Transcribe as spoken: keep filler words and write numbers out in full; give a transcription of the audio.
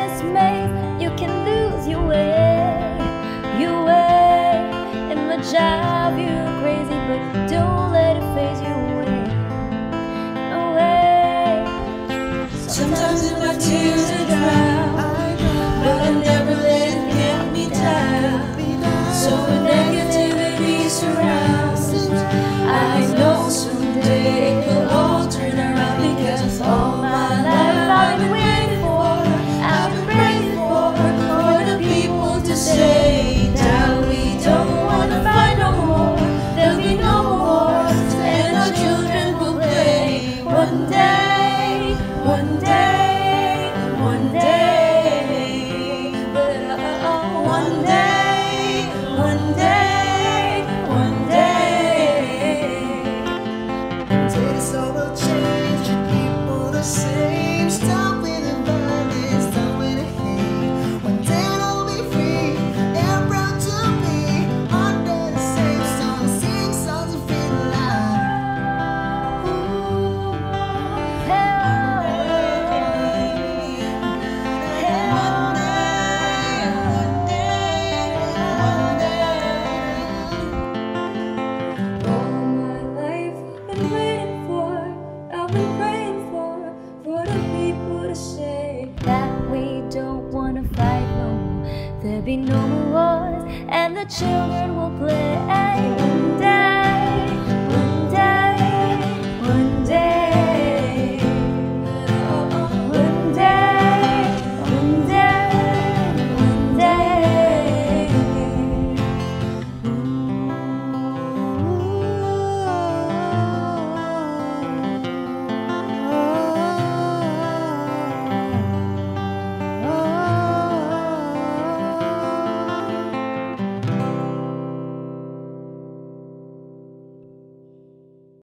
this maze, you can lose your way, your way. It might drive you crazy, but don't let it phase you away, away. Sometimes in my tears I drown, but I never let it get me down. So when negativity surrounds, I know someday it will all turn around, because all my life I've been waiting for, I've been praying for, for the people to say that we don't want to fight no more, there'll be no wars, and our children will play. One day, one day, one day, but uh, one day, one day, one day. This all will change, people the same. Stop with the violence, stop with the hate. One day I'll be free and proud to be under the same sun, sing songs and feel alive. Ooh. One day, one day, one day. All my life I've been waiting for, I've been praying for, for the people to say that we don't want to fight no more, there'll be no more wars, and the children will play.